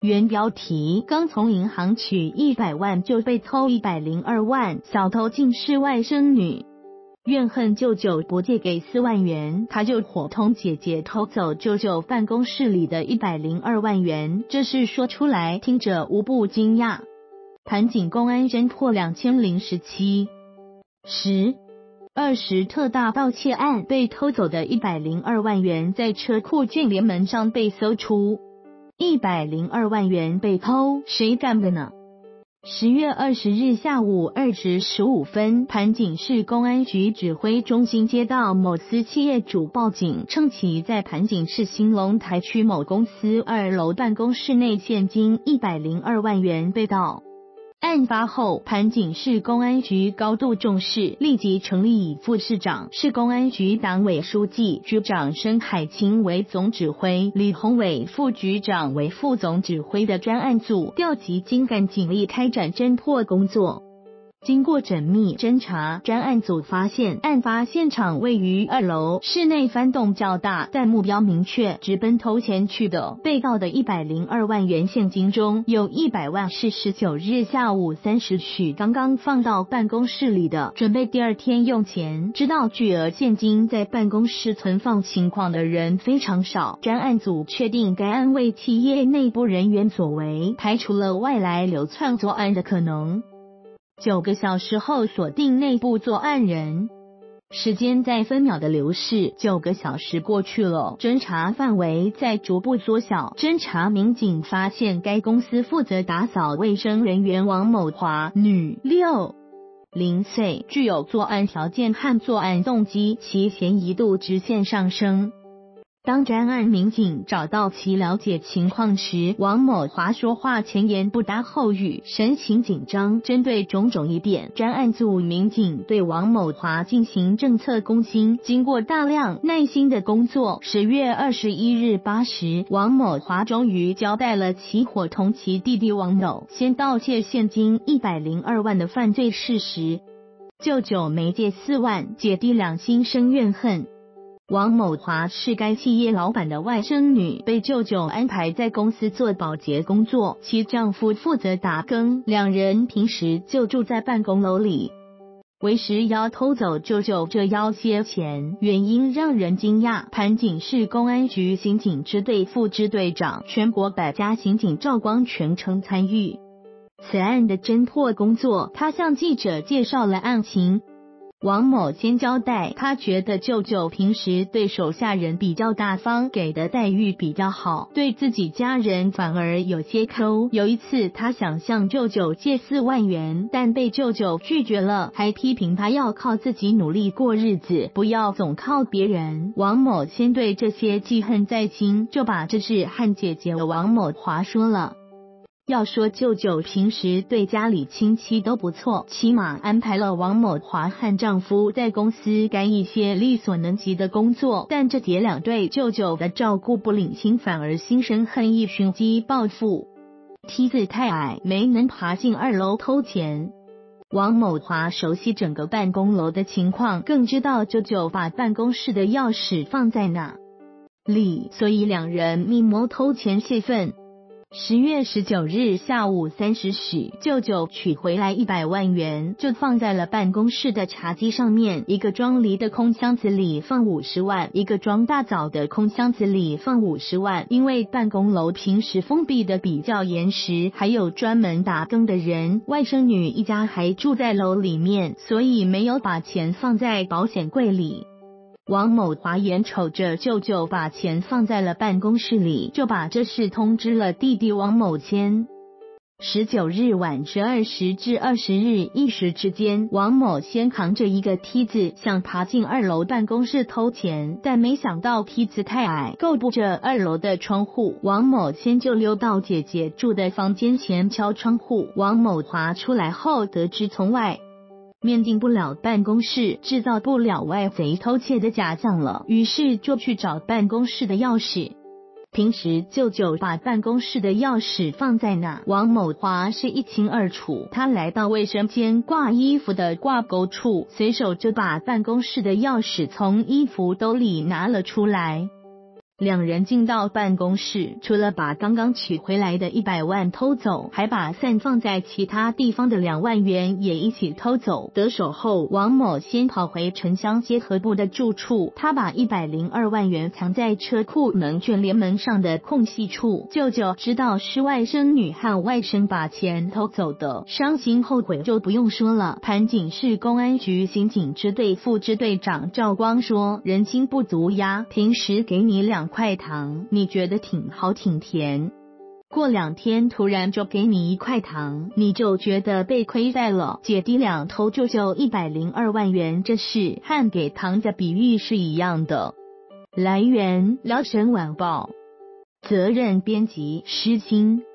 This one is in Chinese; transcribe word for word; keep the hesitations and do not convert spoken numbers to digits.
原标题：刚从银行取一百万就被偷一百零二万，小偷竟是外甥女。怨恨舅舅不借给四万元，他就伙同姐姐偷走舅舅办公室里的一百零二万元。这事说出来，听者无不惊讶。盘锦公安侦破两千零十七十二十特大盗窃案，被偷走的一百零二万元在车库卷帘门上被搜出。一百零二万元被偷，谁干的呢？十月二十日下午二时十五分，盘锦市公安局指挥中心接到某私企业主报警，称其在盘锦市兴隆台区某公司二楼办公室内现金一百零二万元被盗。案发后，盘锦市公安局高度重视，立即成立以副市长、市公安局党委书记、局长申海清为总指挥，李宏伟副局长为副总指挥的专案组，调集精干警力开展侦破工作。经过缜密侦查，专案组发现案发现场位于二楼，室内翻动较大，但目标明确，直奔偷钱去的。被盗的一百零二万元现金中，有一百万是十九日下午三时许刚刚放到办公室里的，准备第二天用钱。知道巨额现金在办公室存放情况的人非常少，专案组确定该案为企业内部人员所为，排除了外来流窜作案的可能。九个小时后锁定内部作案人，时间在分秒的流逝，九个小时过去了，侦查范围在逐步缩小。侦查民警发现该公司负责打扫卫生人员王某华，女，六零岁，具有作案条件和作案动机，其嫌疑度直线上升。当专案民警找到其了解情况时，王某华说话前言不搭后语，神情紧张。针对种种疑点，专案组民警对王某华进行政策攻心。经过大量耐心的工作，十月二十一日八时，王某华终于交代了其伙同其弟弟王某先盗窃现金一百零二万的犯罪事实。舅舅没借四万，姐弟俩心生怨恨。王某华是该企业老板的外甥女，被舅舅安排在公司做保洁工作，其丈夫负责打更，两人平时就住在办公楼里。为时要偷走舅舅这要些钱，原因让人惊讶。盘锦市公安局刑警支队副支队长、全国百家刑警赵光全程参与此案的侦破工作，他向记者介绍了案情。王某先交代，他觉得舅舅平时对手下人比较大方，给的待遇比较好，对自己家人反而有些抠。有一次他想向舅舅借四万元，但被舅舅拒绝了，还批评他要靠自己努力过日子，不要总靠别人。王某先对这些记恨在心，就把这事和姐姐王某华说了。要说舅舅平时对家里亲戚都不错，起码安排了王某华和丈夫在公司干一些力所能及的工作，但这姐俩对舅舅的照顾不领情，反而心生恨意，寻机报复。梯子太矮，没能爬进二楼偷钱。王某华熟悉整个办公楼的情况，更知道舅舅把办公室的钥匙放在哪里，所以两人密谋偷钱泄愤。十月十九日下午三时许，舅舅取回来一百万元，就放在了办公室的茶几上面。一个装梨的空箱子里放五十万，一个装大枣的空箱子里放五十万。因为办公楼平时封闭的比较严实，还有专门打更的人，外甥女一家还住在楼里面，所以没有把钱放在保险柜里。王某华眼瞅着舅舅把钱放在了办公室里，就把这事通知了弟弟王某谦。十九日晚十二时至二十日一时之间，王某先扛着一个梯子想爬进二楼办公室偷钱，但没想到梯子太矮，够不着二楼的窗户。王某先就溜到姐姐住的房间前敲窗户。王某华出来后得知从外面进不了办公室，制造不了外贼偷窃的假象了，于是就去找办公室的钥匙。平时舅舅把办公室的钥匙放在哪，王某华是一清二楚。他来到卫生间挂衣服的挂钩处，随手就把办公室的钥匙从衣服兜里拿了出来。 两人进到办公室，除了把刚刚取回来的一百万偷走，还把散放在其他地方的两万元也一起偷走。得手后，王某先跑回城乡结合部的住处，他把一百零二万元藏在车库门卷帘门上的空隙处。舅舅知道是外甥女和外甥把钱偷走的，伤心后悔就不用说了。盘锦市公安局刑警支队副支队长赵光说：“人心不足呀，平时给你两块糖，你觉得挺好挺甜，过两天突然就给你一块糖，你就觉得被亏待了。姐弟俩偷舅舅一百零二万元，这事和给糖的比喻是一样的。”来源：辽沈晚报，责任编辑施清。